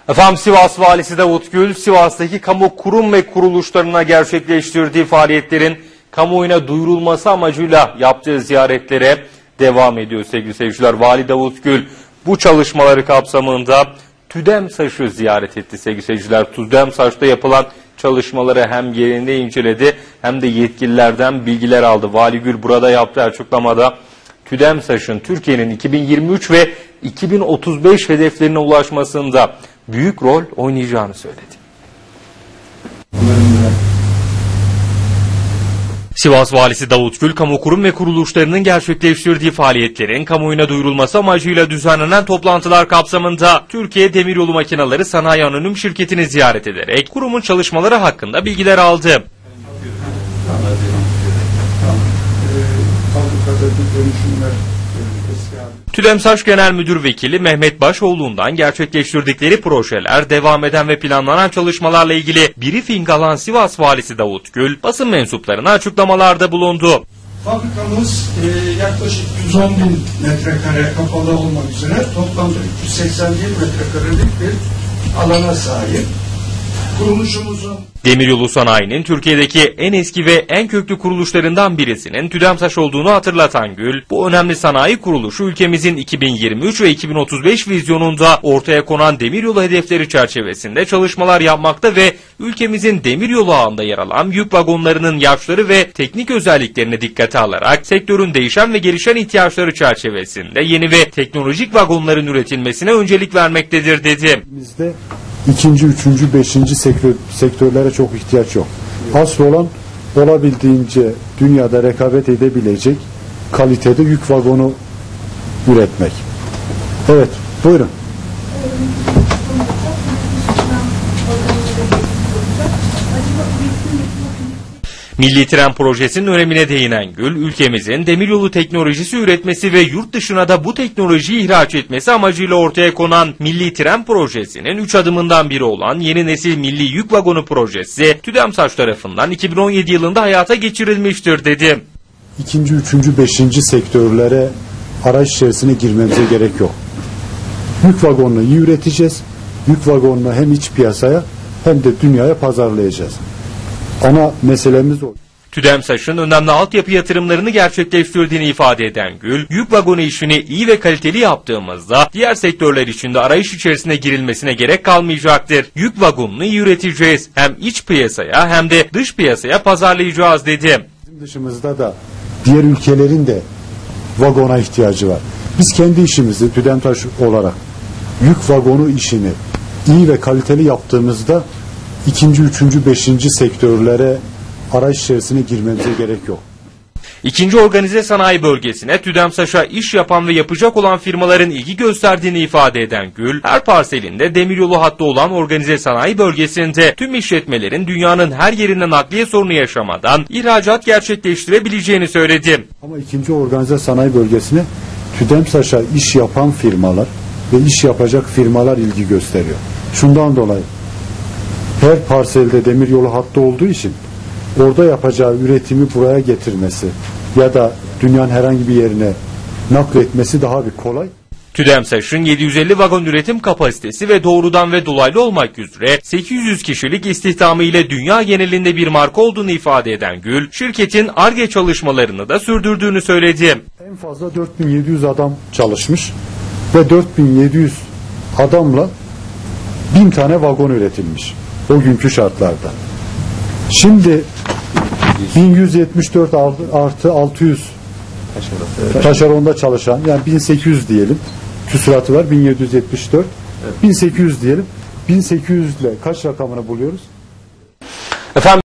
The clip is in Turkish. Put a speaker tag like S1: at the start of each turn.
S1: Efendim Sivas Valisi Davut Gül, Sivas'taki kamu kurum ve kuruluşlarına gerçekleştirdiği faaliyetlerin kamuoyuna duyurulması amacıyla yaptığı ziyaretlere devam ediyor sevgili seyirciler. Vali Davut Gül bu çalışmaları kapsamında TÜDEMSAŞ'ı ziyaret etti sevgili seyirciler. TÜDEMSAŞ'ta yapılan çalışmaları hem yerinde inceledi hem de yetkililerden bilgiler aldı. Vali Gül burada yaptığı açıklamada TÜDEMSAŞ'ın Türkiye'nin 2023 ve 2035 hedeflerine ulaşmasında büyük rol oynayacağını söyledi. Sivas Valisi Davut Gül, kamu kurum ve kuruluşlarının gerçekleştirdiği faaliyetlerin kamuoyuna duyurulması amacıyla düzenlenen toplantılar kapsamında Türkiye Demiryolu Makineleri Sanayi Anonim Şirketi'ni ziyaret ederek kurumun çalışmaları hakkında bilgiler aldı. TÜDEMSAŞ Genel Müdür Vekili Mehmet Başoğlu'ndan gerçekleştirdikleri projeler, devam eden ve planlanan çalışmalarla ilgili briefing alan Sivas Valisi Davut Gül, basın mensuplarına açıklamalarda bulundu.
S2: Fabrikamız yaklaşık 110 bin metrekare kapalı olmak üzere toplamda 381 metrekarelik bir alana sahip. Kuruluşumuzun
S1: Demiryolu sanayinin Türkiye'deki en eski ve en köklü kuruluşlarından birisinin TÜDEMSAŞ olduğunu hatırlatan Gül, bu önemli sanayi kuruluşu ülkemizin 2023 ve 2035 vizyonunda ortaya konan demiryolu hedefleri çerçevesinde çalışmalar yapmakta ve ülkemizin demiryolu ağında yer alan yük vagonlarının yaşları ve teknik özelliklerini dikkate alarak sektörün değişen ve gelişen ihtiyaçları çerçevesinde yeni ve teknolojik vagonların üretilmesine öncelik vermektedir dedi.
S3: Bizde ikinci, üçüncü, beşinci sektörlere çok ihtiyaç yok. Asıl olan olabildiğince dünyada rekabet edebilecek kalitede yük vagonu üretmek. Evet, buyurun.
S1: Milli Tren Projesi'nin önemine değinen Gül, ülkemizin demiryolu teknolojisi üretmesi ve yurt dışına da bu teknolojiyi ihraç etmesi amacıyla ortaya konan Milli Tren Projesi'nin 3 adımından biri olan yeni nesil Milli Yük Vagonu Projesi, TÜDEMSAŞ tarafından 2017 yılında hayata geçirilmiştir dedi.
S3: İkinci, üçüncü, beşinci sektörlere araç içerisine girmemize gerek yok. Yük vagonunu iyi üreteceğiz. Yük vagonunu hem iç piyasaya hem de dünyaya pazarlayacağız. Ana meselemiz o.
S1: TÜDEMSAŞ'ın önemli altyapı yatırımlarını gerçekleştirdiğini ifade eden Gül, yük vagonu işini iyi ve kaliteli yaptığımızda diğer sektörler için de arayış içerisine girilmesine gerek kalmayacaktır. Yük vagonunu iyi üreteceğiz. Hem iç piyasaya hem de dış piyasaya pazarlayacağız dedi.
S3: Bizim dışımızda da diğer ülkelerin de vagona ihtiyacı var. Biz kendi işimizi TÜDEMSAŞ olarak yük vagonu işini iyi ve kaliteli yaptığımızda İkinci, üçüncü, beşinci sektörlere araç içerisine girmemize gerek yok.
S1: İkinci organize sanayi bölgesine TÜDEMSAŞ'a iş yapan ve yapacak olan firmaların ilgi gösterdiğini ifade eden Gül, her parselinde demiryolu hattı olan organize sanayi bölgesinde tüm işletmelerin dünyanın her yerine nakliye sorunu yaşamadan ihracat gerçekleştirebileceğini söyledi.
S3: Ama ikinci organize sanayi bölgesine TÜDEMSAŞ'a iş yapan firmalar ve iş yapacak firmalar ilgi gösteriyor. Şundan dolayı her parselde demiryolu hattı olduğu için orada yapacağı üretimi buraya getirmesi ya da dünyanın herhangi bir yerine nakletmesi daha bir kolay.
S1: TÜDEMSAŞ'ın 750 vagon üretim kapasitesi ve doğrudan ve dolaylı olmak üzere 800 kişilik istihdamı ile dünya genelinde bir marka olduğunu ifade eden Gül, şirketin Ar-Ge çalışmalarını da sürdürdüğünü söyledi.
S3: En fazla 4700 adam çalışmış ve 4700 adamla 1000 tane vagon üretilmiş. O günkü şartlarda. Şimdi 1174 artı 600 taşeronda çalışan, yani 1800 diyelim, küsuratı var 1774, 1800 diyelim, 1800 ile kaç rakamını buluyoruz?
S1: Efendim